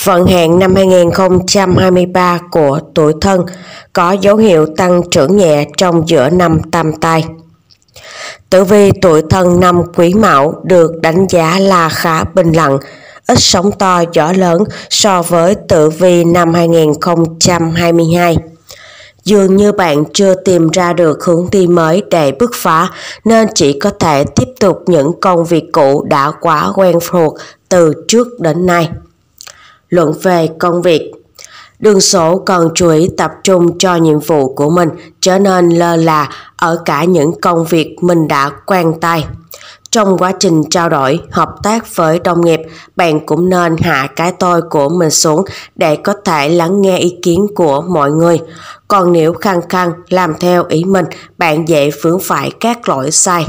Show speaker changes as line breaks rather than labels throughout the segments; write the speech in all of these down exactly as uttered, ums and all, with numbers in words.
Vận hạn năm hai nghìn không trăm hai mươi ba của tuổi Thân có dấu hiệu tăng trưởng nhẹ trong giữa năm Tam Tai. Tử vi tuổi Thân năm Quý Mão được đánh giá là khá bình lặng, ít sóng to gió lớn so với tử vi năm hai nghìn không trăm hai mươi hai. Dường như bạn chưa tìm ra được hướng đi mới để bứt phá nên chỉ có thể tiếp tục những công việc cũ đã quá quen thuộc từ trước đến nay. Luận về công việc. Đường số cần chú ý tập trung cho nhiệm vụ của mình, trở nên lơ là ở cả những công việc mình đã quen tay. Trong quá trình trao đổi, hợp tác với đồng nghiệp, bạn cũng nên hạ cái tôi của mình xuống để có thể lắng nghe ý kiến của mọi người. Còn nếu khăng khăng làm theo ý mình, bạn dễ vướng phải các lỗi sai.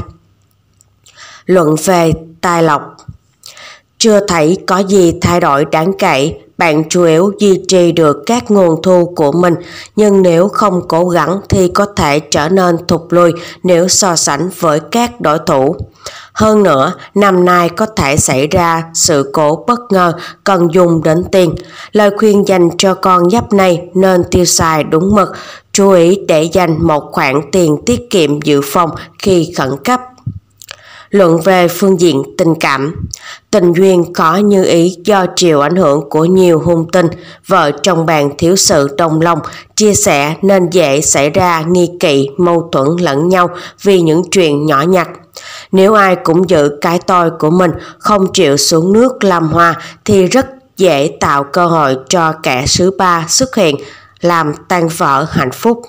Luận về tài lộc. Chưa thấy có gì thay đổi đáng kể, bạn chủ yếu duy trì được các nguồn thu của mình, nhưng nếu không cố gắng thì có thể trở nên thụt lùi nếu so sánh với các đối thủ. Hơn nữa, năm nay có thể xảy ra sự cố bất ngờ cần dùng đến tiền. Lời khuyên dành cho con giáp này nên tiêu xài đúng mực, chú ý để dành một khoản tiền tiết kiệm dự phòng khi khẩn cấp. Luận về phương diện tình cảm. Tình duyên khó như ý do chịu ảnh hưởng của nhiều hung tinh, vợ chồng bạn thiếu sự đồng lòng, chia sẻ nên dễ xảy ra nghi kỵ, mâu thuẫn lẫn nhau vì những chuyện nhỏ nhặt. Nếu ai cũng giữ cái tôi của mình, không chịu xuống nước làm hòa thì rất dễ tạo cơ hội cho kẻ thứ ba xuất hiện, làm tan vỡ hạnh phúc.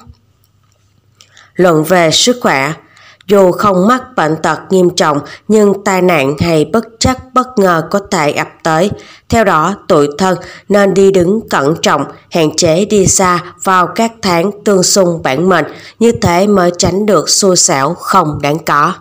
Luận về sức khỏe. Dù không mắc bệnh tật nghiêm trọng nhưng tai nạn hay bất trắc bất ngờ có thể ập tới. Theo đó, tuổi Thân nên đi đứng cẩn trọng, hạn chế đi xa vào các tháng tương xung bản mệnh, như thế mới tránh được xui xẻo không đáng có.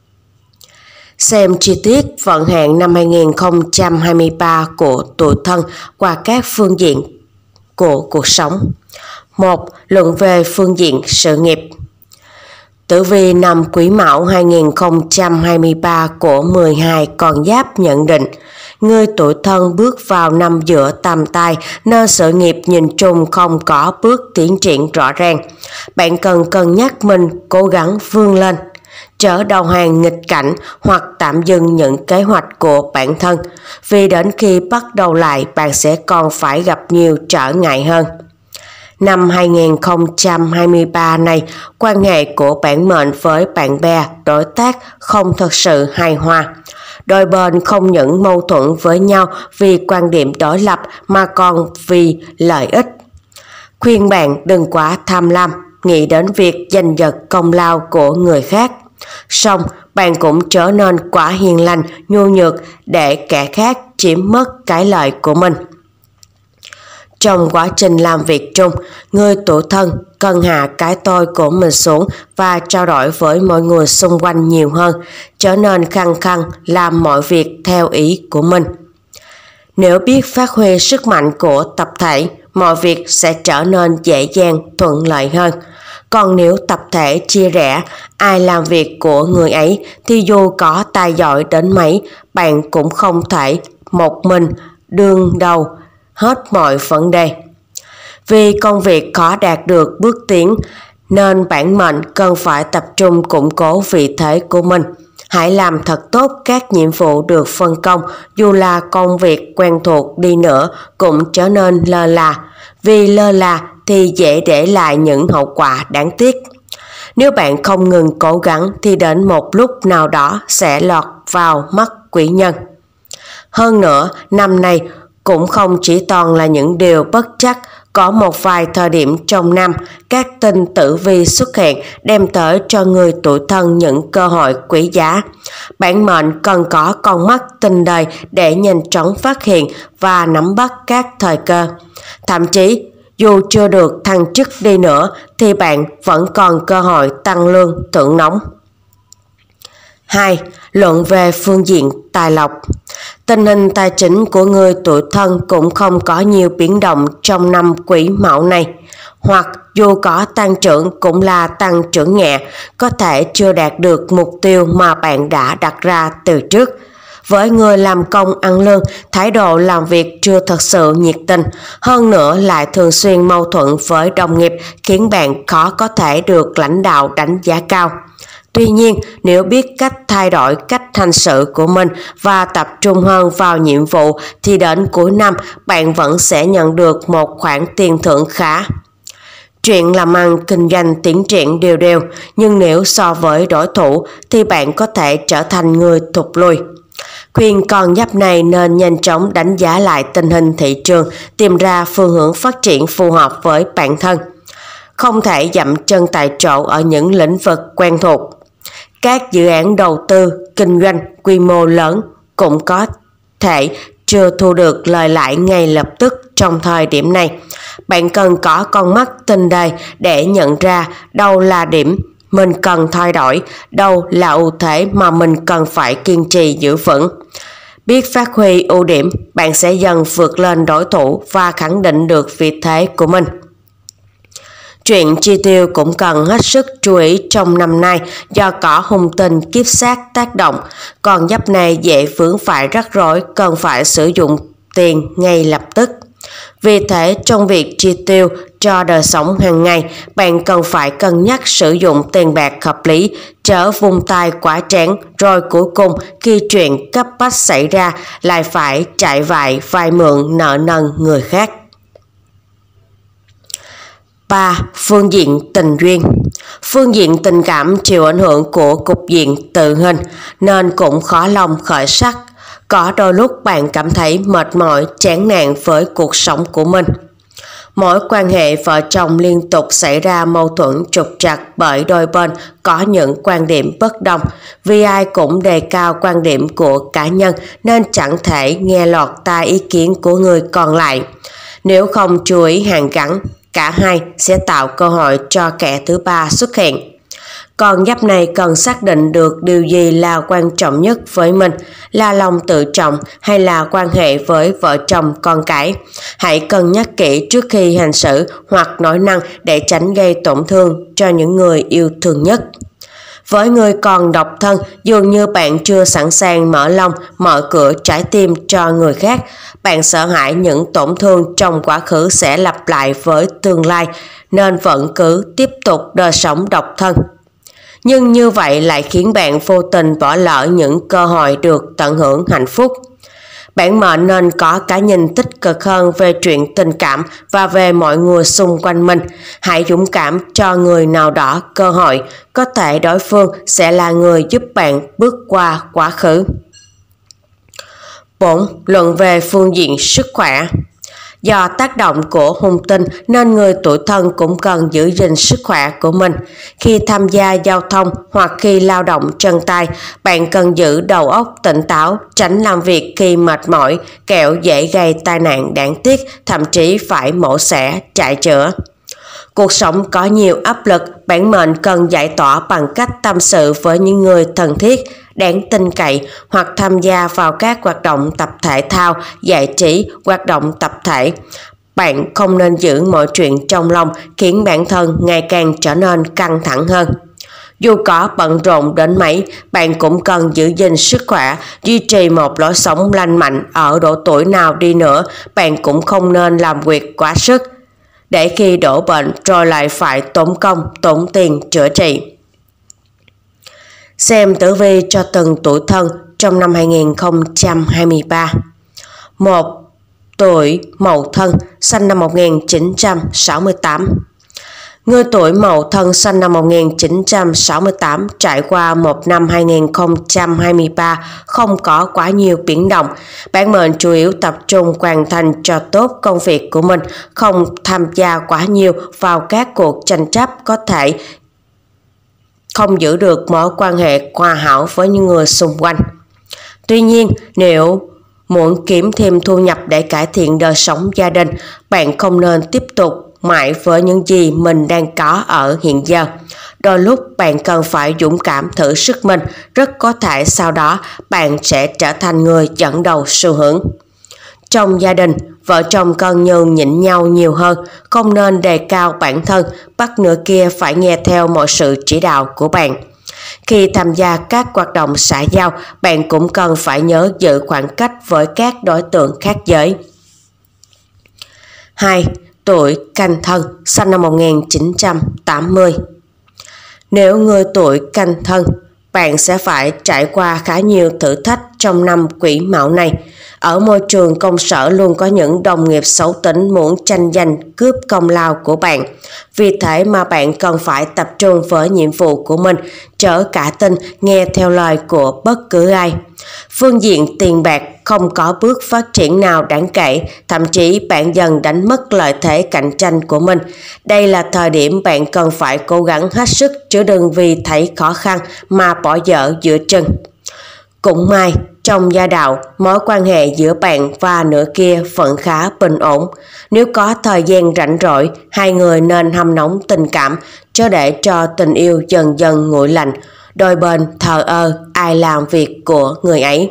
Xem chi tiết vận hạn năm hai nghìn không trăm hai mươi ba của tuổi Thân qua các phương diện của cuộc sống. một. Luận về phương diện sự nghiệp. Tử vi năm Quý Mão hai nghìn không trăm hai mươi ba của mười hai con giáp nhận định, người tuổi Thân bước vào năm giữa tam tai nên sự nghiệp nhìn chung không có bước tiến triển rõ ràng. Bạn cần cân nhắc mình cố gắng vươn lên, trở đầu hàng nghịch cảnh hoặc tạm dừng những kế hoạch của bản thân, vì đến khi bắt đầu lại bạn sẽ còn phải gặp nhiều trở ngại hơn. Năm hai nghìn không trăm hai mươi ba này, quan hệ của bản mệnh với bạn bè, đối tác không thực sự hài hòa. Đôi bên không những mâu thuẫn với nhau vì quan điểm đối lập mà còn vì lợi ích. Khuyên bạn đừng quá tham lam, nghĩ đến việc giành giật công lao của người khác. Song, bạn cũng trở nên quá hiền lành, nhu nhược để kẻ khác chiếm mất cái lợi của mình. Trong quá trình làm việc chung, người tuổi Thân cần hạ cái tôi của mình xuống và trao đổi với mọi người xung quanh nhiều hơn, trở nên khăng khăng làm mọi việc theo ý của mình. Nếu biết phát huy sức mạnh của tập thể, mọi việc sẽ trở nên dễ dàng, thuận lợi hơn. Còn nếu tập thể chia rẽ, ai làm việc của người ấy thì dù có tài giỏi đến mấy, bạn cũng không thể một mình đương đầu hết mọi vấn đề. Vì công việc khó đạt được bước tiến nên bản mệnh cần phải tập trung củng cố vị thế của mình. Hãy làm thật tốt các nhiệm vụ được phân công, dù là công việc quen thuộc đi nữa cũng trở nên lơ là. Vì lơ là thì dễ để lại những hậu quả đáng tiếc. Nếu bạn không ngừng cố gắng thì đến một lúc nào đó sẽ lọt vào mắt quỷ nhân. Hơn nữa, năm nay cũng không chỉ toàn là những điều bất trắc, có một vài thời điểm trong năm, các tinh tử vi xuất hiện đem tới cho người tuổi Thân những cơ hội quý giá. Bản mệnh cần có con mắt tinh đời để nhanh chóng phát hiện và nắm bắt các thời cơ. Thậm chí, dù chưa được thăng chức đi nữa thì bạn vẫn còn cơ hội tăng lương thưởng nóng. hai. Luận về phương diện tài lộc. Tình hình tài chính của người tuổi Thân cũng không có nhiều biến động trong năm Quý Mão này, hoặc dù có tăng trưởng cũng là tăng trưởng nhẹ, có thể chưa đạt được mục tiêu mà bạn đã đặt ra từ trước. Với người làm công ăn lương, thái độ làm việc chưa thật sự nhiệt tình, hơn nữa lại thường xuyên mâu thuẫn với đồng nghiệp khiến bạn khó có thể được lãnh đạo đánh giá cao. Tuy nhiên, nếu biết cách thay đổi cách hành xử của mình và tập trung hơn vào nhiệm vụ thì đến cuối năm bạn vẫn sẽ nhận được một khoản tiền thưởng khá. Chuyện làm ăn kinh doanh tiến triển đều đều, nhưng nếu so với đối thủ thì bạn có thể trở thành người thụt lùi. Khuyên con giáp này nên nhanh chóng đánh giá lại tình hình thị trường, tìm ra phương hướng phát triển phù hợp với bản thân. Không thể dậm chân tại chỗ ở những lĩnh vực quen thuộc. Các dự án đầu tư, kinh doanh quy mô lớn cũng có thể chưa thu được lời lãi ngay lập tức trong thời điểm này. Bạn cần có con mắt tinh đời để nhận ra đâu là điểm mình cần thay đổi, đâu là ưu thế mà mình cần phải kiên trì giữ vững. Biết phát huy ưu điểm, bạn sẽ dần vượt lên đối thủ và khẳng định được vị thế của mình. Chuyện chi tiêu cũng cần hết sức chú ý trong năm nay do có hung tinh kiếp sát tác động, con giáp này dễ vướng phải rắc rối, cần phải sử dụng tiền ngay lập tức. Vì thế, trong việc chi tiêu cho đời sống hàng ngày, bạn cần phải cân nhắc sử dụng tiền bạc hợp lý, chớ vung tay quá trán, rồi cuối cùng khi chuyện cấp bách xảy ra lại phải chạy vại vay mượn nợ nần người khác. ba. Phương diện tình duyên. Phương diện tình cảm chịu ảnh hưởng của cục diện tự hình nên cũng khó lòng khởi sắc. Có đôi lúc bạn cảm thấy mệt mỏi, chán nản với cuộc sống của mình. Mối quan hệ vợ chồng liên tục xảy ra mâu thuẫn trục trặc bởi đôi bên có những quan điểm bất đồng. Vì ai cũng đề cao quan điểm của cá nhân nên chẳng thể nghe lọt tai ý kiến của người còn lại. Nếu không chú ý hàn gắn, cả hai sẽ tạo cơ hội cho kẻ thứ ba xuất hiện. Con giáp này cần xác định được điều gì là quan trọng nhất với mình, là lòng tự trọng hay là quan hệ với vợ chồng con cái. Hãy cân nhắc kỹ trước khi hành xử hoặc nói năng để tránh gây tổn thương cho những người yêu thương nhất. Với người còn độc thân, dường như bạn chưa sẵn sàng mở lòng, mở cửa trái tim cho người khác. Bạn sợ hãi những tổn thương trong quá khứ sẽ lặp lại với tương lai, nên vẫn cứ tiếp tục đời sống độc thân. Nhưng như vậy lại khiến bạn vô tình bỏ lỡ những cơ hội được tận hưởng hạnh phúc. Bản mệnh nên có cái nhìn tích cực hơn về chuyện tình cảm và về mọi người xung quanh mình. Hãy dũng cảm cho người nào đó cơ hội, có thể đối phương sẽ là người giúp bạn bước qua quá khứ. bốn. Luận về phương diện sức khỏe. Do tác động của hung tinh nên người tuổi Thân cũng cần giữ gìn sức khỏe của mình. Khi tham gia giao thông hoặc khi lao động chân tay, bạn cần giữ đầu óc tỉnh táo, tránh làm việc khi mệt mỏi, kẻo dễ gây tai nạn đáng tiếc, thậm chí phải mổ xẻ, chạy chữa. Cuộc sống có nhiều áp lực, bản mệnh cần giải tỏa bằng cách tâm sự với những người thân thiết, đáng tin cậy hoặc tham gia vào các hoạt động tập thể thao, giải trí, hoạt động tập thể. Bạn không nên giữ mọi chuyện trong lòng, khiến bản thân ngày càng trở nên căng thẳng hơn. Dù có bận rộn đến mấy, bạn cũng cần giữ gìn sức khỏe, duy trì một lối sống lành mạnh. Ở độ tuổi nào đi nữa, bạn cũng không nên làm việc quá sức, để khi đổ bệnh rồi lại phải tốn công, tốn tiền chữa trị. Xem tử vi cho từng tuổi Thân trong năm hai nghìn không trăm hai mươi ba. một. Tuổi Mậu Thân, sinh năm một nghìn chín trăm sáu mươi tám. Người tuổi Mậu Thân sinh năm một nghìn chín trăm sáu mươi tám trải qua một năm hai nghìn không trăm hai mươi ba không có quá nhiều biến động. Bản mệnh chủ yếu tập trung hoàn thành cho tốt công việc của mình, không tham gia quá nhiều vào các cuộc tranh chấp, có thể không giữ được mối quan hệ hòa hảo với những người xung quanh. Tuy nhiên, nếu muốn kiếm thêm thu nhập để cải thiện đời sống gia đình, bạn không nên tiếp tục mãi với những gì mình đang có ở hiện giờ. Đôi lúc bạn cần phải dũng cảm thử sức mình, rất có thể sau đó bạn sẽ trở thành người dẫn đầu xu hướng. Trong gia đình, vợ chồng cần nhường nhịn nhau nhiều hơn, không nên đề cao bản thân, bắt nửa kia phải nghe theo mọi sự chỉ đạo của bạn. Khi tham gia các hoạt động xã giao, bạn cũng cần phải nhớ giữ khoảng cách với các đối tượng khác giới. hai. Tuổi Canh Thân, sinh năm một nghìn chín trăm tám mươi. Nếu người tuổi Canh Thân, bạn sẽ phải trải qua khá nhiều thử thách trong năm Quý Mão này. Ở môi trường công sở luôn có những đồng nghiệp xấu tính muốn tranh giành cướp công lao của bạn. Vì thế mà bạn cần phải tập trung với nhiệm vụ của mình, chớ cả tin nghe theo lời của bất cứ ai. Phương diện tiền bạc không có bước phát triển nào đáng kể, thậm chí bạn dần đánh mất lợi thế cạnh tranh của mình. Đây là thời điểm bạn cần phải cố gắng hết sức, chứ đừng vì thấy khó khăn mà bỏ dở giữa chừng. Cũng may, trong gia đạo, mối quan hệ giữa bạn và nửa kia vẫn khá bình ổn. Nếu có thời gian rảnh rỗi, hai người nên hâm nóng tình cảm, chớ để cho tình yêu dần dần nguội lạnh, đôi bên thờ ơ ai làm việc của người ấy.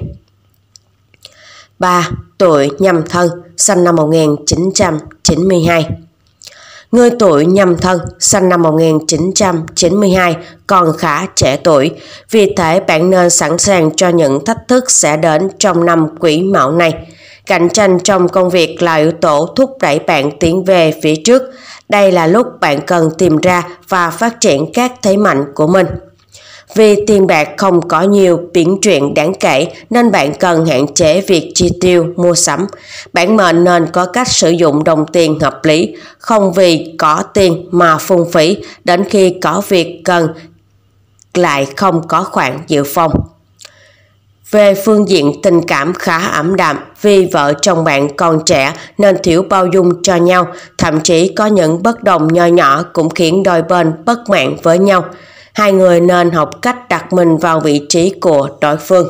ba. Tuổi Nhâm Thân, sinh năm một nghìn chín trăm chín mươi hai. Người tuổi Nhâm Thân, sinh năm một nghìn chín trăm chín mươi hai còn khá trẻ tuổi, vì thế bạn nên sẵn sàng cho những thách thức sẽ đến trong năm Quý Mão này. Cạnh tranh trong công việc là yếu tố thúc đẩy bạn tiến về phía trước. Đây là lúc bạn cần tìm ra và phát triển các thế mạnh của mình. Vì tiền bạc không có nhiều biến chuyển đáng kể nên bạn cần hạn chế việc chi tiêu mua sắm. Bản mệnh nên có cách sử dụng đồng tiền hợp lý, không vì có tiền mà phung phí, đến khi có việc cần lại không có khoản dự phòng. Về phương diện tình cảm khá ảm đạm, vì vợ chồng bạn còn trẻ nên thiếu bao dung cho nhau, thậm chí có những bất đồng nho nhỏ cũng khiến đôi bên bất mãn với nhau. Hai người nên học cách đặt mình vào vị trí của đối phương.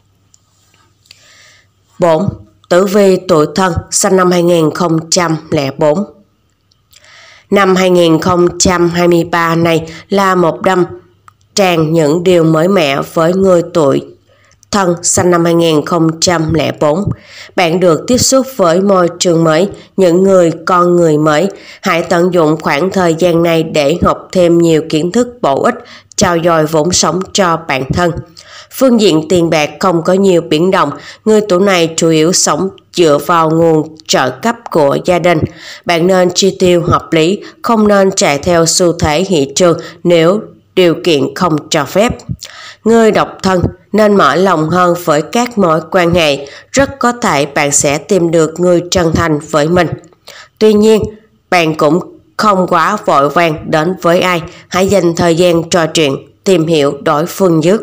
bốn. Tử vi tuổi Thân, sinh năm hai nghìn không trăm lẻ bốn. Năm hai nghìn không trăm hai mươi ba này là một năm tràn những điều mới mẻ với người tuổi Thân, sinh năm hai nghìn không trăm lẻ bốn. Bạn được tiếp xúc với môi trường mới, những người con người mới. Hãy tận dụng khoảng thời gian này để học thêm nhiều kiến thức bổ ích, trau dồi vốn sống cho bản thân. Phương diện tiền bạc không có nhiều biến động, người tuổi này chủ yếu sống dựa vào nguồn trợ cấp của gia đình. Bạn nên chi tiêu hợp lý, không nên chạy theo xu thế thị trường nếu điều kiện không cho phép. Người độc thân nên mở lòng hơn với các mối quan hệ, rất có thể bạn sẽ tìm được người chân thành với mình. Tuy nhiên, bạn cũng không quá vội vàng đến với ai, hãy dành thời gian trò chuyện, tìm hiểu đối phương trước.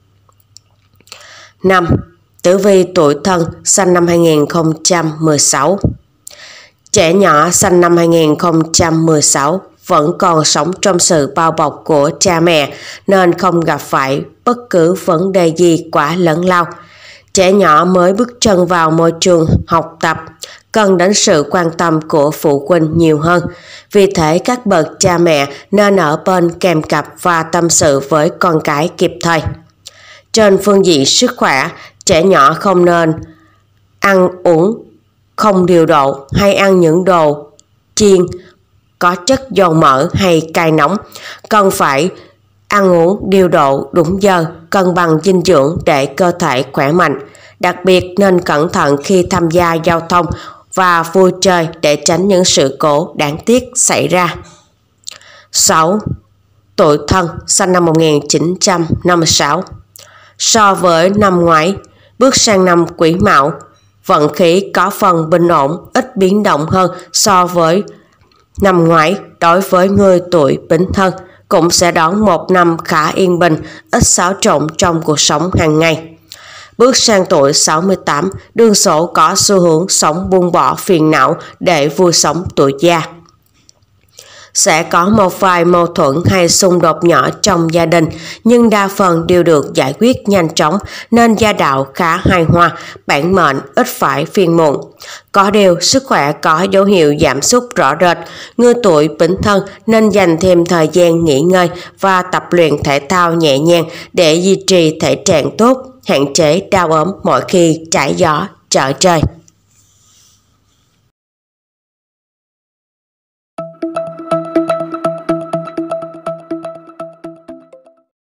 năm. Tử vi tuổi Thân, sinh năm hai nghìn không trăm mười sáu. Trẻ nhỏ sinh năm hai nghìn không trăm mười sáu vẫn còn sống trong sự bao bọc của cha mẹ nên không gặp phải bất cứ vấn đề gì quá lớn lao. Trẻ nhỏ mới bước chân vào môi trường học tập, cần đến sự quan tâm của phụ huynh nhiều hơn. Vì thế các bậc cha mẹ nên ở bên kèm cặp và tâm sự với con cái kịp thời. Trên phương diện sức khỏe, trẻ nhỏ không nên ăn uống không điều độ hay ăn những đồ chiên có chất dầu mỡ hay cay nóng. Cần phải ăn uống điều độ đúng giờ, cân bằng dinh dưỡng để cơ thể khỏe mạnh. Đặc biệt nên cẩn thận khi tham gia giao thông và vui chơi để tránh những sự cố đáng tiếc xảy ra. sáu. Tuổi Thân, sinh năm một nghìn chín trăm năm mươi sáu. So với năm ngoái, bước sang năm Quý Mão, vận khí có phần bình ổn, ít biến động hơn so với năm ngoái. Đối với người tuổi Bính Thân, cũng sẽ đón một năm khá yên bình, ít xáo trộn trong cuộc sống hàng ngày. Bước sang tuổi sáu mươi tám, đương sổ có xu hướng sống buông bỏ phiền não để vui sống tuổi già. Sẽ có một vài mâu thuẫn hay xung đột nhỏ trong gia đình, nhưng đa phần đều được giải quyết nhanh chóng nên gia đạo khá hài hòa, bản mệnh ít phải phiền muộn. Có điều sức khỏe có dấu hiệu giảm sút rõ rệt, người tuổi Bính Thân nên dành thêm thời gian nghỉ ngơi và tập luyện thể thao nhẹ nhàng để duy trì thể trạng tốt, hạn chế đau ốm mỗi khi trải gió trở trời.